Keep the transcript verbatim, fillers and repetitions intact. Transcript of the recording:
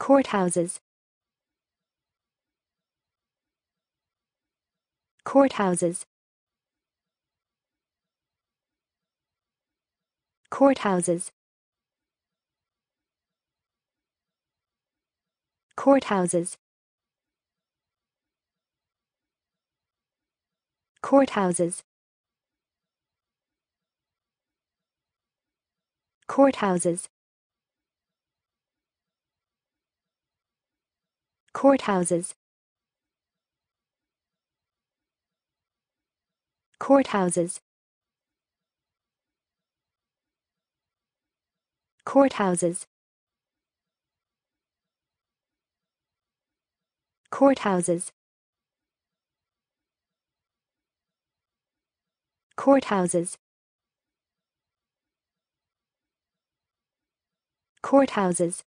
Courthouses. Courthouses. Courthouses. Courthouses. Courthouses. Courthouses. Courthouses. Courthouses. Courthouses. Courthouses. Courthouses. Courthouses.